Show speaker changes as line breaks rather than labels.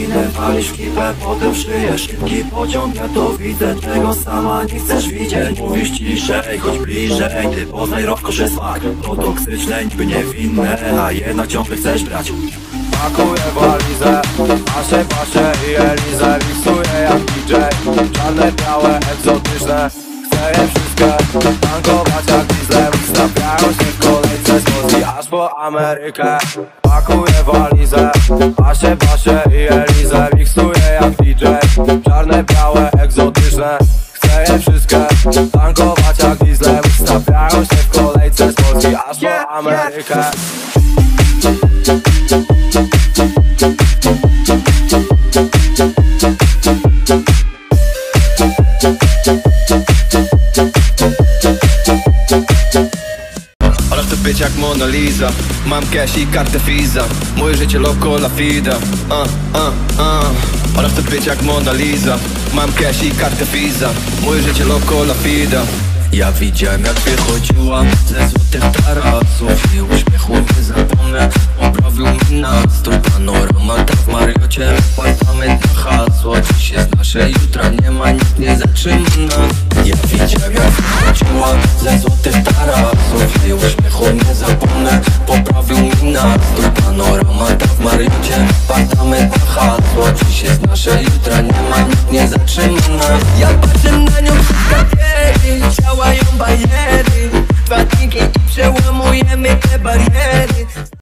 godzinę walisz w kipę, potem szyjesz szybki pociąg. Ja to widzę, tego sama nie chcesz widzieć. Mówisz ciszej, chodź bliżej, ty poznaj rowko, że smak to toksyczne, niby niewinne, a jednak ciągle chcesz brać.
Pakuję walizę, paszę i Elizę. Miksuję jak DJ, czarne, białe, egzotyczne. Chcę je wszystkie tankować jak dieslem. Stawiają się w kolejce z Polski aż po Amerykę. Pakuję walizę, paszę i Elizę. Miksuję jak DJ, czarne, białe, egzotyczne. Chcę je wszystkie tankować jak dieslem. Stawiają się w kolejce z Polski aż po Amerykę.
Ale chcę być jak Mona Lisa. Mam cash i kartę Visa. Moje życie loco la fida. Ale chcę być jak Mona Lisa. Mam cash i kartę Visa. Moje życie loco la fida. Ja widziałem jak wychodziła ze złotych tarasów. Jej uśmiechu nie zapomnę, poprawił mi nastrój. Panoramata w Mariocie, apartament na hasło. Dziś jest nasze, jutra nie ma, nikt nie zatrzyma nas. Ja widziałem jak wychodziła ze złotych tarasów. Jej uśmiechu nie zapomnę, poprawił mi nastrój. Panoramata w Mariocie, apartament na hasło. Dziś jest nasze, jutra nie ma, nikt nie zatrzyma nas. Ja patrzę na nią przez kawiery, działają bariery. Dwa drinki i przełom